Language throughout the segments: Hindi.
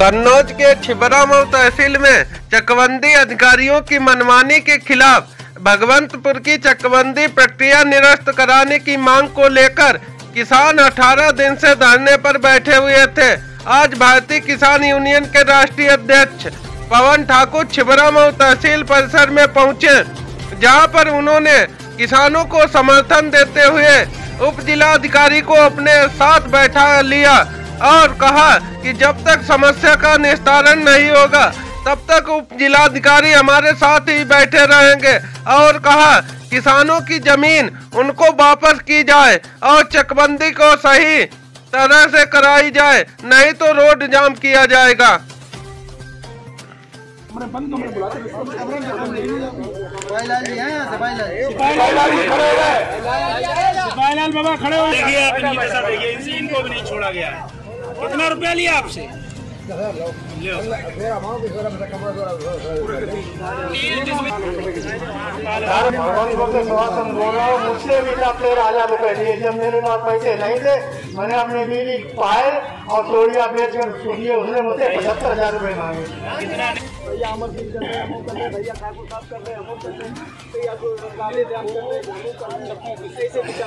कन्नौज के छिबरामऊ तहसील में चकबंदी अधिकारियों की मनमानी के खिलाफ भगवंतपुर की चकबंदी प्रक्रिया निरस्त कराने की मांग को लेकर किसान 18 दिन से धरने पर बैठे हुए थे। आज भारतीय किसान यूनियन के राष्ट्रीय अध्यक्ष पवन ठाकुर छिबरामऊ तहसील परिसर में पहुंचे, जहां पर उन्होंने किसानों को समर्थन देते हुए उप जिलाधिकारी को अपने साथ बैठा लिया और कहा कि जब तक समस्या का निस्तारण नहीं होगा तब तक उप जिलाधिकारी हमारे साथ ही बैठे रहेंगे और कहा किसानों की जमीन उनको वापस की जाए और चकबंदी को सही तरह से कराई जाए, नहीं तो रोड जाम किया जाएगा। सिपाहीलाल बाबा खड़े हो देखिए, इनको भी नहीं छोड़ा गया है। कितना रुपया लिया आपसे? मुझसे भी 13,000 रुपए दिए, जब मेरे पास पैसे नहीं थे मैंने अपनी बीवी पायल और तोड़िया बेचकर सुनिए उसने मुझसे 75,000 रुपए मांगे। भैया अमर सिंह कर रहे हैं, भैया ठाकुर साहब कर रहे हैं, भैया काले ध्यान कर रहे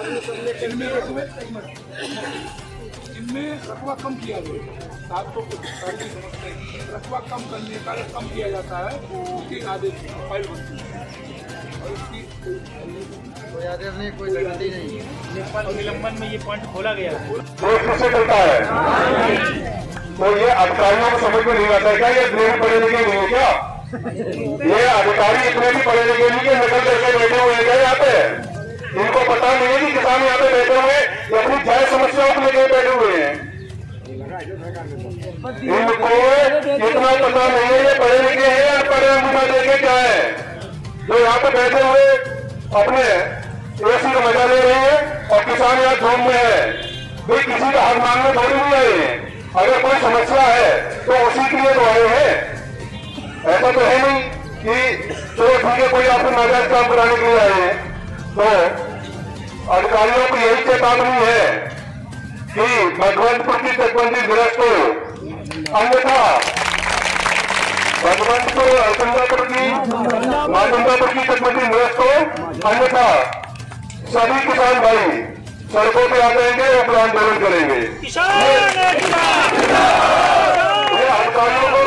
हैं, इनमें रकबा कम किया गया, 700 रकबा कम करने का कम किया जाता है, उसकी आदेश फाइल बनती है और उसकी कोई आदेश नहीं, कोई गारंटी नहीं। निलंबन में ये पॉइंट खोला गया है। कैसे चलता है तो ये अधिकारियों को समझ में नहीं आता है क्या? ये इतने पढ़े लिखे नहीं है क्या? ये अधिकारी इतने भी पढ़े लिखे नहीं कि नकल करके बैठे हुए हैं क्या यहाँ पे? इनको पता नहीं है कि किसान यहाँ पे बैठे हुए या अपनी जायज समस्याओं को लेकर बैठे हुए हैं। इनको इतना पता नहीं है ये पढ़े लिखे हैं या पढ़े मुझे देखे क्या है, जो यहाँ पे बैठे हुए अपने एसी का मजा ले रहे हैं और किसान यहाँ धूम में है। भाई किसी का हक मांगने थोड़ी नहीं आए हैं, अगर कोई समस्या है तो उसी के लिए तो आए हैं। ऐसा तो है नहीं कि चलो ठीक है कोई आपको नाजायज काम कराने के लिए आए हैं। तो अधिकारियों को यही चेतावनी है कि भगवंतपुर की चकबंदी निरस्त हो, अन्यथा भगवंतपुर अलकंदापुर की माधुंदापुर की चकबंदी निरस्त हो, अन्यथा सभी किसान भाई सड़कों पे आ जाएंगे और आंदोलन करेंगे। ये अधिकारियों को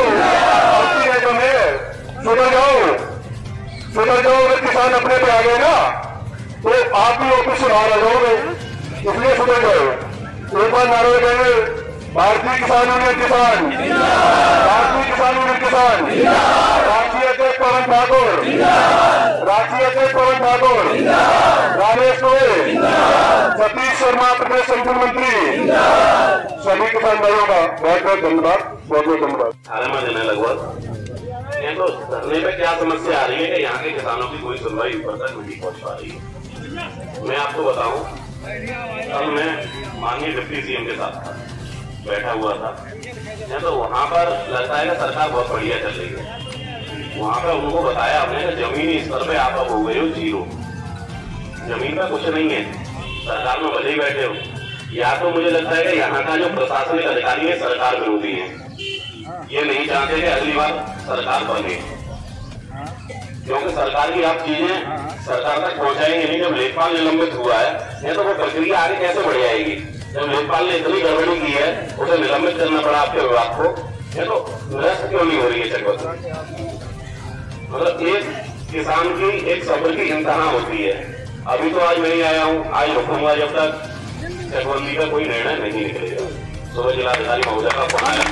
सुधर जाओ, अगर किसान अपने पे आ गए ना तो आप भी ऑफिस से बाहर आ जाओगे, इसलिए सुधर जाओ। एक बार नारे लगाएंगे, भारतीय किसान यूनियन किसान, भारतीय किसान यूनियन किसान, राष्ट्रीय अध्यक्ष पवन ठाकुर, राष्ट्रीय अध्यक्ष पवन ठाकुर, राजेश गोयल, सतीश शर्मा प्रदेश संगठन मंत्री, सभी किसान भाइयों का बहुत बहुत धन्यवाद, बहुत बहुत धन्यवाद। 18वां दिन है लगभग। तो धरने पे क्या समस्या आ रही है कि यहाँ के किसानों की कोई सुनवाई ऊपर तक नहीं पहुँच पा रही है। मैं आपको बताऊं, कल मैं माननीय डिप्टी सीएम के साथ बैठा हुआ था, तो वहाँ पर लगता है कि सरकार बहुत बढ़िया चल रही है। वहाँ पर उनको बताया हमने कि जमीनी स्तर पे आप अब हो गए हो जीरो, जमीन का कुछ नहीं है, सरकार में भले ही बैठे हो। या तो मुझे लगता है कि यहाँ का जो प्रशासनिक अधिकारी है सरकार विरोधी है, ये नहीं चाहते कि अगली बार सरकार बने, क्योंकि सरकार की आप चीजें सरकार तक पहुंचाएंगे नहीं। जब लेखपाल निलंबित हुआ है तो वो प्रक्रिया आगे कैसे बढ़ जाएगी? जब लेखपाल ने इतनी गड़बड़ी की है उसे निलंबित करना पड़ा आपके विभाग को, ये तो निरस्त क्यों नहीं हो रही है चकबंदी? मतलब एक किसान की एक सब्र की इंतहा होती है। अभी तो आज नहीं आया हूँ, आज रुकूंगा जब तक चकबंदी का कोई निर्णय नहीं निकलेगा। सुबह जिलाधिकारी महोदय का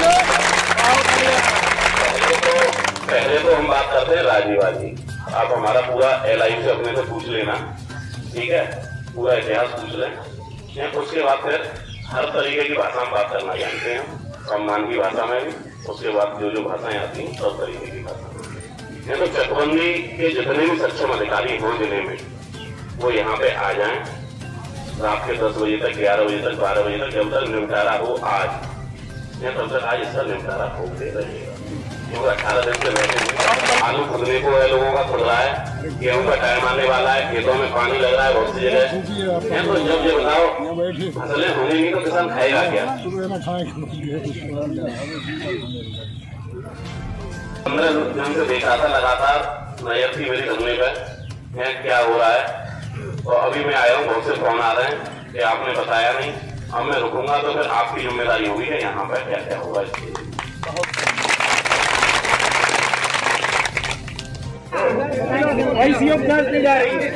पहले तो हम बात करते हैं राजीवाजी। आप हमारा पूरा LI से अपने से पूछ लेना, ठीक है, पूरा इतिहास पूछ लें। उसके बाद फिर हर तरीके की भाषा में बात करना जानते हैं, सम्मान की भाषा में भी, उसके बाद जो जो भाषाएं आती हैं सब तरीके की भाषा। तो चकबंदी के जितने भी सक्षम अधिकारी हो जिले में वो यहाँ पे आ जाएं, रात के 10 बजे तक, 11 बजे तक, 12 बजे तक, जब तक निपटारा हो आज, तब तक आज इसका निपटारा हो दे रहिएगा, क्योंकि 18 दिन से बैठे आलू खुदने को है, लोगों का खुद रहा है, गेहूं का टाइम आने वाला है, खेतों में पानी लग रहा है बहुत सी जगह। तो जब ये बताओ फसलें होंगी नहीं तो किसान खाएगा क्या? 15 दिन से देखा था लगातार नजर थी मेरी धरने पे क्या हो रहा है। तो अभी मैं आया हूँ, बहुत से फोन आ रहे हैं कि आपने बताया नहीं। अब मैं रुकूंगा तो फिर आपकी जिम्मेदारी होगी कि यहाँ पर क्या क्या होगा। ICO प्लस दी जा रही है।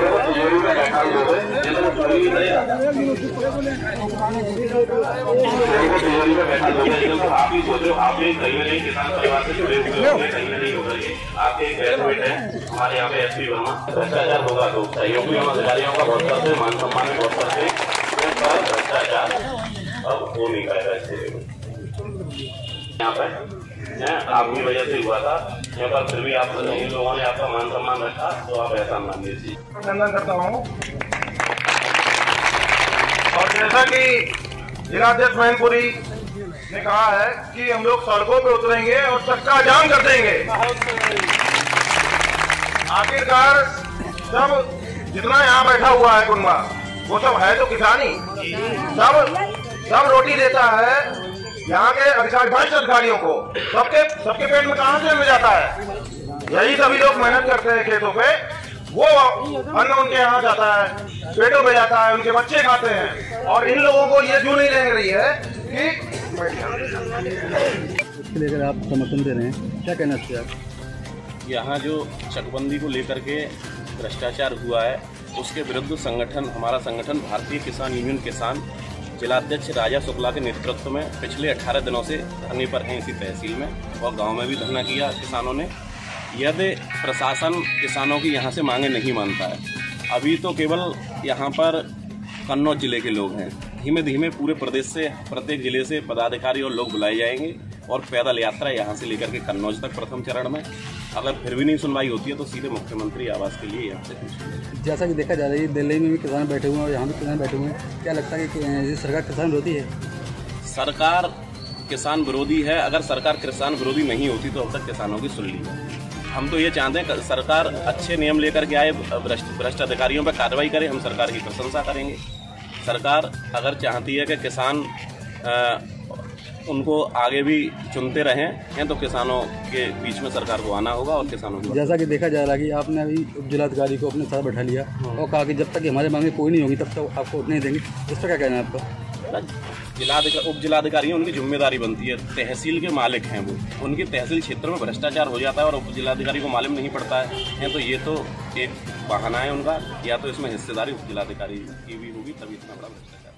आप ही सोचो, आप भी कहीं नहीं किसान परिवार से जुड़े हुए होंगे, कहीं नहीं हो रही है। आपके एक बैठमेट है हमारे यहाँ पे SP वर्मा। भ्रष्टाचार होगा तो सहयोगियों अधिकारियों का बहुत करते, मान सम्मान में बहुत करते, भ्रष्टाचार अब हो नहीं पाएगा इससे। यहाँ पे आपकी वजह से हुआ था, यहाँ पर फिर भी आप इन लोगों ने आपका मान सम्मान रखा, तो आप ऐसा मान लीजिए। अभिनंदन करता हूँ। और जैसा कि जिलाध्यक्ष मैनपुरी ने कहा है कि हम लोग सड़कों पे उतरेंगे और चक्का जाम कर देंगे। आखिरकार सब जितना यहाँ बैठा हुआ है कुनबा, वो सब है तो किसान ही। सब रोटी देता है यहाँ के अधिकारी, भ्रष्ट अधिकारियों को। सबके पेट में कहाँ से मिल जाता है? यही सभी लोग मेहनत करते हैं खेतों पे, वो अन्न उनके यहाँ जाता है, पेटों पे जाता है, उनके बच्चे खाते हैं। और इन लोगों को ये क्यों नहीं लग रही है कि इसके लेकर आप समर्थन दे रहे हैं, क्या कहना चाहिए आप? यहाँ जो चकबंदी को लेकर के भ्रष्टाचार हुआ है उसके विरुद्ध हमारा संगठन भारतीय किसान यूनियन किसान जिलाध्यक्ष राजा शुक्ला के नेतृत्व में पिछले 18 दिनों से धरने पर हैं इसी तहसील में, और गांव में भी धरना किया किसानों ने। यदि प्रशासन किसानों की यहाँ से मांगे नहीं मानता है, अभी तो केवल यहाँ पर कन्नौज जिले के लोग हैं, धीमे धीमे पूरे प्रदेश से प्रत्येक जिले से पदाधिकारी और लोग बुलाए जाएंगे और पैदल यात्रा यहाँ से लेकर के कन्नौज तक प्रथम चरण में। अगर फिर भी नहीं सुनवाई होती है तो सीधे मुख्यमंत्री आवास के लिए यहाँ से पूछेंगे। जैसा कि देखा जा रहा है दिल्ली में भी किसान बैठे हुए हैं और यहाँ भी किसान बैठे हुए हैं, क्या लगता है कि सरकार किसान विरोधी है? सरकार किसान विरोधी है। अगर सरकार किसान विरोधी नहीं होती तो अब तक किसानों की सुन ली है। हम तो ये चाहते हैं कि सरकार अच्छे नियम लेकर के आए, भ्रष्ट अधिकारियों पर कार्रवाई करे, हम सरकार की प्रशंसा करेंगे। सरकार अगर चाहती है कि किसान उनको आगे भी चुनते रहें तो किसानों के बीच में सरकार को आना होगा और किसानों को। जैसा कि देखा जा रहा है कि आपने अभी उप जिलाधिकारी को अपने साथ बैठा लिया और कहा कि जब तक हमारे मांगे कोई नहीं होगी तब तक आपको वोट नहीं देंगे, इस पर क्या कहना है आपका? उप जिलाधिकारी उनकी जिम्मेदारी बनती है, तहसील के मालिक हैं वो, उनके तहसील क्षेत्र में भ्रष्टाचार हो जाता है और उप जिलाधिकारी को मालूम नहीं पड़ता है तो ये तो एक बहाना है उनका, या तो इसमें हिस्सेदारी उप जिलाधिकारी की भी होगी तभी इतना बड़ा भ्रष्टाचार।